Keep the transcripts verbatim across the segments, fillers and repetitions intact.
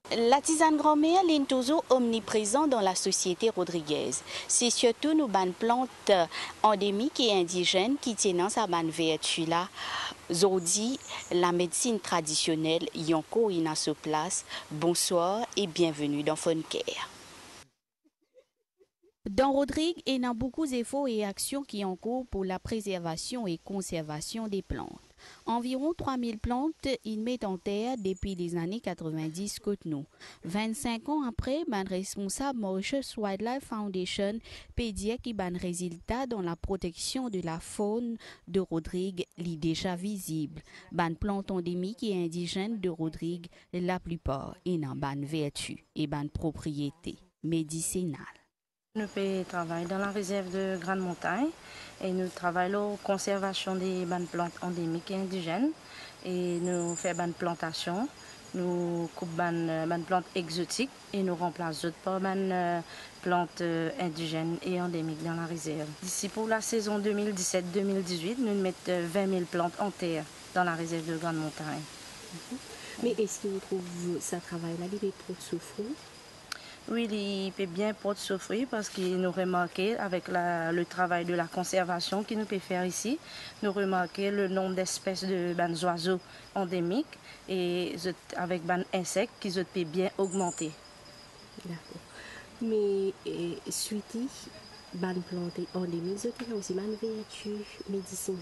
La tisane grand-mère est toujours omniprésente dans la société rodriguaise. C'est surtout nos bonnes plantes endémiques et indigènes qui tiennent sa bonne vertu là. Aujourd'hui, la médecine traditionnelle y encore une à sa place. Bonsoir et bienvenue dans Foncare. Dans Rodrigue, il y a beaucoup d'efforts et actions qui ont cours pour la préservation et conservation des plantes. Environ trois mille plantes ils mettent en terre depuis les années quatre-vingt-dix côte nous. vingt-cinq ans après, ban responsable Mauritius Wildlife Foundation peut dire qu'il ban résultat dans la protection de la faune de Rodrigue est déjà visible. Ban plantes endémiques et indigènes de Rodrigue, la plupart ont ban vertu et ban propriété médicinale. Nous travaillons dans la réserve de Grande Montagne et nous travaillons la conservation des bonnes plantes endémiques et indigènes et nous faisons des plantations, nous coupons des plantes exotiques et nous remplaçons par des plantes indigènes et endémiques dans la réserve. D'ici pour la saison deux mille dix-sept deux mille dix-huit, nous mettons vingt mille plantes en terre dans la réserve de Grande Montagne. Mais est-ce que vous trouvez que ça travaille là, il est trop souffrant? Oui, il peut bien pas souffrir parce qu'il nous remarqué avec la, le travail de la conservation qu'il nous peut faire ici, nous remarqué le nombre d'espèces de ben, oiseaux endémiques et avec des ben, insectes qui peut bien augmenter. D'accord. Mais suite ban plantes endémiques, il y a aussi des vertus médicinales.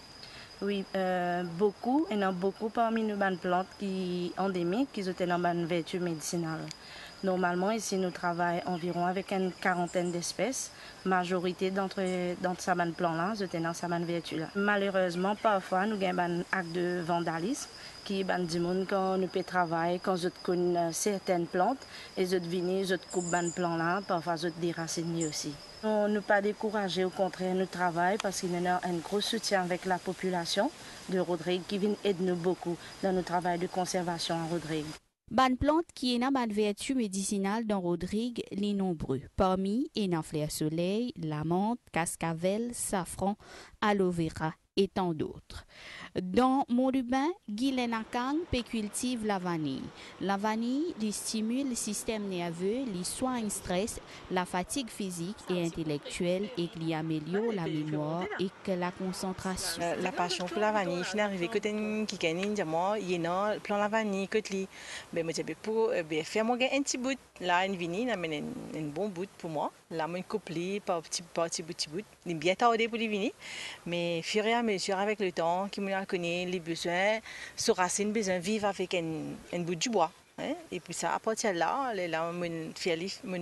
Oui, euh, beaucoup, il y en a beaucoup parmi nos ben, plantes qui endémiques qui ont une vertu médicinale. Normalement, ici, nous travaillons environ avec une quarantaine d'espèces. Majorité d'entre ces plants-là, je tenais ces vertus-là. Malheureusement, parfois, nous avons un acte de vandalisme qui est du monde quand nous pouvons travailler, quand je connais certaines plantes, et je viens, je coupe ces plants-là, parfois je déracine aussi. On ne pas décourager, au contraire, nous travaillons parce qu'il y a un gros soutien avec la population de Rodrigue qui vient aider nous beaucoup dans notre travail de conservation à Rodrigue. Ban plante qui est ban vertu médicinale dans Rodrigue, les nombreux. Parmi, il y a fleur soleil, la menthe, cascavelle, safran, aloe vera et tant d'autres. Dans Montlubain, Guylaine Akang peut cultive la vanille. La vanille lui stimule le système nerveux, lui soigne le stress, la fatigue physique et intellectuelle et lui améliore la mémoire et que la concentration. La, la passion pour la vanille, je suis arrivée quand qui gagne diamant, il y a un plan la vanille que li, ben moi j'ai pour faire moi un petit bout, là une vanille, mais un bon bout pour moi, là moi une couple par petit par petit bout petit bout, il est bien tardé pour les vanilles, mais fur et à mesure avec le temps, qui me connaît les besoins, se racine besoin vivre avec un, un bout du bois, hein? Et puis ça à partir de là, là me fait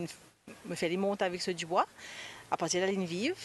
me fait les monter avec ce du bois, à partir de là il vive.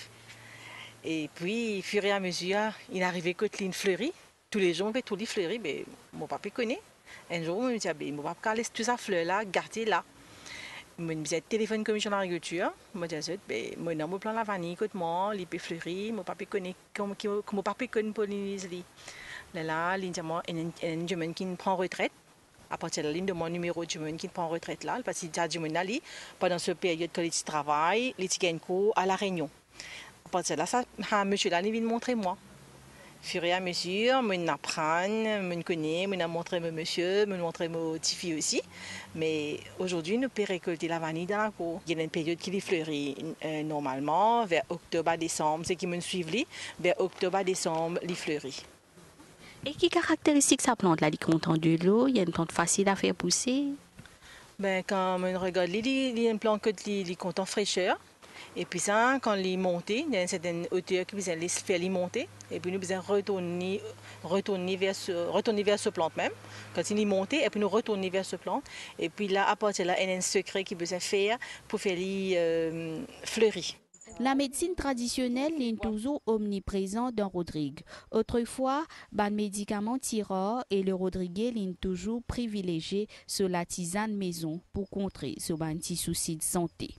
Et puis, fur et à mesure, il arrivait que les fleurit. Tous les jours, on fait tous les fleuris. Mais mon papa connaît. Un jour, on me dit, mon papa laisse tout ça fleur là, garder là. Je me disais, téléphone commission d'agriculture. Je me disais, mon nom, plan la vanille, écoute moi, il peut fleurir. Mon papa connaît, comme mon papa connaît polliniser. Là, là, il dit, moi, un jeune qui prend retraite. À partir de la ligne de mon numéro de jeune qui prend retraite là, parce qu'il y a du monde là, pendant cette période que il travaille, il gagne cours à la Réunion. À partir de là, ça, monsieur là, il vient montrer moi. Fur et à mesure, je apprends, je connais, je montre mon monsieur, je montre mon petit fille aussi. Mais aujourd'hui, nous pouvons récolter la vanille dans la cour. Il y a une période qui les fleurit euh, normalement, vers octobre-décembre, c'est qui me suivent, vers octobre-décembre, les fleurit. Et quelles caractéristiques ça plante là? Il est content de l'eau, il y a une plante facile à faire pousser. Ben, quand on regarde, il y a une plante qui est content fraîcheur. Et puis ça, quand il est monté, il y a une certaine hauteur qui vient faire les monter. Et puis nous devons retourner, retourner, vers ce, retourner vers ce plante même. Quand il est monté, et puis nous retourner vers ce plante. Et puis là, à partir de là, il y a un secret qu'il besoin faire pour faire les euh, fleurir. La médecine traditionnelle est toujours omniprésente dans Rodrigue. Autrefois, ban médicaments tireurs et le Rodriguais est toujours privilégié sur la tisane maison pour contrer ce petit souci de santé.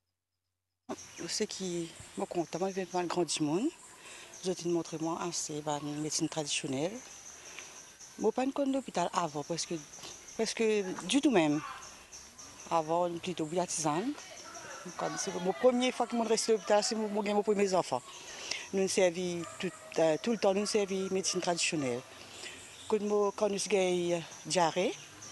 Ce qui me compte, moi je viens de grand du monde. Je te montre moi assez la médecine traditionnelle. Je ne pas de l'hôpital avant parce que parce que du tout même. Avant plutôt la tisane. C'est la première fois que je reste à l'hôpital, c'est mon premier enfant. Nous servons tout, euh, tout le temps nous servons médecine traditionnelle. Quand nous avons diarrhée,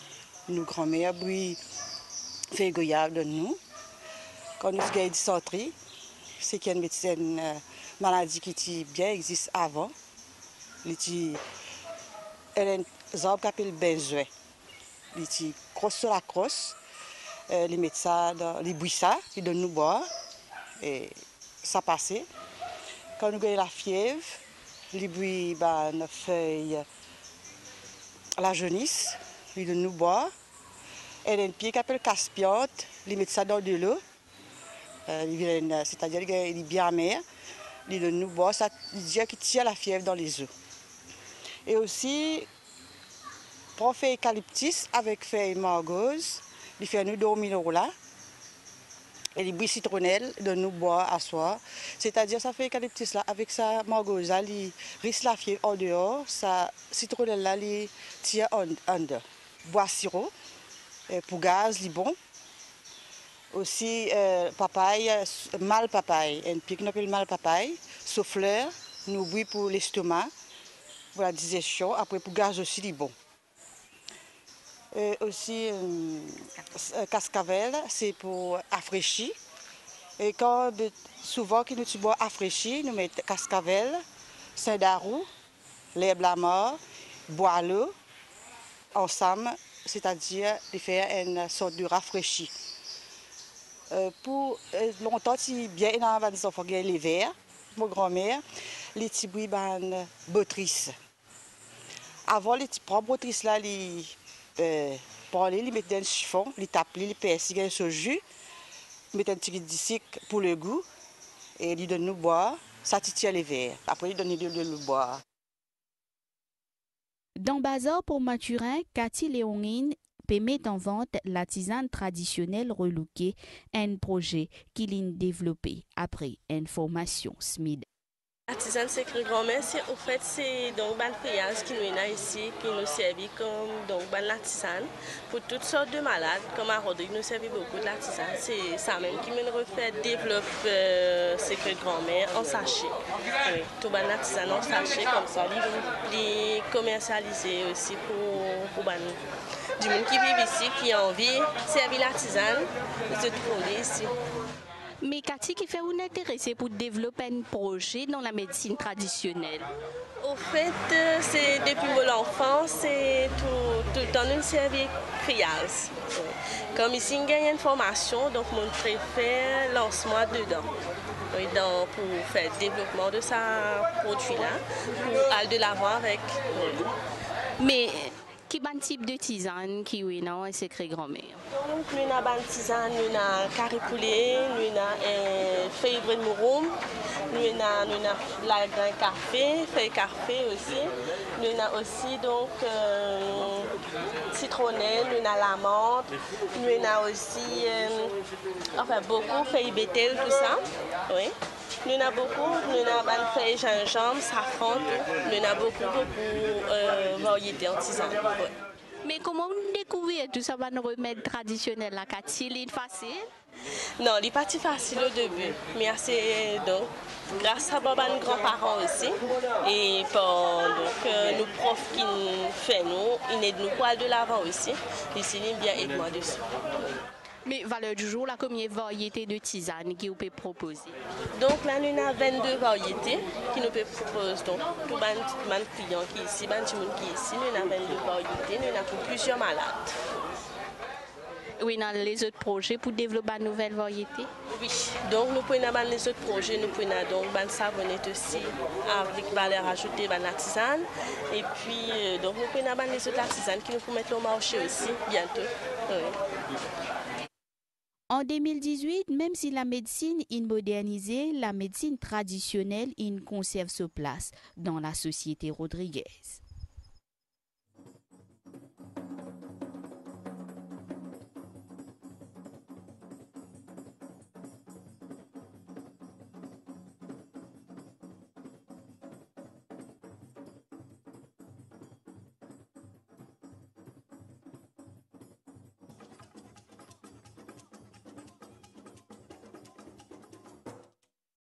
Nos grand-mères, oui, fait goyave de nous. Quand nous avons dysenterie, c'est qu'il y a une médecine, euh, maladie qui bien existe avant. Elle a un arbre qui s'appelle benzoin. Elle est crosse sur la crosse. Euh, les médecins, les buissons, ils donnent nous boire. Et ça passait. Quand nous avons la fièvre, les buis, bah, nos feuilles, la jaunisse, ils donnent nous boire. Elle a un pied qui s'appelle casse-piante, ils mettent ça dans de l'eau. Euh, C'est-à-dire qu'il est bien amer. Ils donnent nous boire, ça dit qu'il tire la fièvre dans les os. Et aussi, prend feuille eucalyptus avec feuille margose, il fait nous dormir là. Et les buis citronnelle de nous boire à soir. C'est-à-dire ça fait eucalyptus là avec sa margose, il risque la fièvre en dehors, sa citronnelle là, il tire en, en dedans. Boire sirop, pour gaz, il bon. Aussi, euh, papaye, mal papaye, un pic qu'on appelle mal papaye, souffleur, nous boit pour l'estomac, pour la digestion, après pour gaz aussi, il bon. Euh, aussi, euh, cascavelle, c'est pour rafraîchir. Et quand souvent, quand nous bois rafraîchi, nous mettons cascavelle, saindarou, l'herbe la mort, bois l'eau, ensemble, c'est-à-dire de faire une sorte de rafraîchi. Euh, pour euh, longtemps, si bien dans les enfants, les verres, mon grand-mère, les petits bruits ban botrice. Avant les petits propres botrice là, les euh, parler, les mettre dans le chiffon, les taper, les percer, les sur jus, mettre un petit disque pour le goût et lui donner nous boire, ça titille les verres. Après, lui donner de l'eau boire. Dans Bazar pour Mathurin, Cathy Léonine peut mettre en vente la tisane traditionnelle relookée, un projet qu'il a développé après une formation S M I D. La tisane secret grand-mère, c'est au fait c'est donc ban feuillage qui nous est ici, qui nous servit comme donc ban la tisane pour toutes sortes de malades. Comme à Rodrigue, nous servit beaucoup de la tisane. C'est ça même qui me refait développer euh, secret grand-mère en sachet. Oui, tout ban la tisane en sachet comme ça, les commercialiser aussi pour pour ban du monde qui vit ici, qui a envie de servir la tisane, de se trouver ici. Mais Cathy, qui fait vous intéresser pour développer un projet dans la médecine traditionnelle? Au fait, c'est depuis l'enfance, c'est tout, tout le temps une série feuillage. Comme ici, il y a une formation, donc mon préfère lance-moi dedans. Oui, donc, pour faire le développement de ce produit-là, pour aller de l'avant avec. Oui. Mais quel type de tisane qui est dans un secret grand-mère? Donc, nous avons une tisane, nous avons carré poulet, nous avons feuille de mouroum, nous avons la grain café, feuille café aussi. Nous avons aussi donc euh, citronnelle, nous avons la menthe, nous avons aussi euh, enfin beaucoup feuille bétel, tout ça. Oui. Nous avons beaucoup, nous avons feuille gingembre, safran, nous avons beaucoup, beaucoup euh, variétés en tisane. Ouais. Mais comment vous découvrez tout ça, un remède traditionnel là, Cathy? Il est facile? Non, il n'est pas si facile au début, mais assez donc grâce à nos grands-parents aussi et pour donc euh, nos profs qui nous font nous, ils aident nous pour aller de l'avant aussi. Ici, ils bien aident moi dessus. Mais valeur du jour, là, combien de variétés de tisane qui vous peut proposer? Donc là, nous avons vingt-deux variétés qui nous peuvent proposer. Donc, tout les clients qui ici, les gens qui ici, nous avons vingt-deux variétés, nous avons pour plusieurs malades. Oui, dans les autres projets pour développer de nouvelles variétés? Oui, donc nous pouvons dans les autres projets, nous pouvons donc ban savonnette aussi avec valeur ajoutée, ban la tisane. Et puis, donc nous pouvons dans les autres tisanes qui nous pouvons mettre au marché aussi bientôt. Oui. En deux mille dix-huit, même si la médecine est modernisée, la médecine traditionnelle il conserve sa place dans la société rodriguaise.